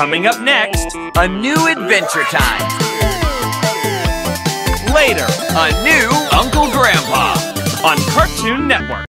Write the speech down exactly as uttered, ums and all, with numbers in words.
Coming up next, A new Adventure Time. later, a new Uncle Grandpa on Cartoon Network.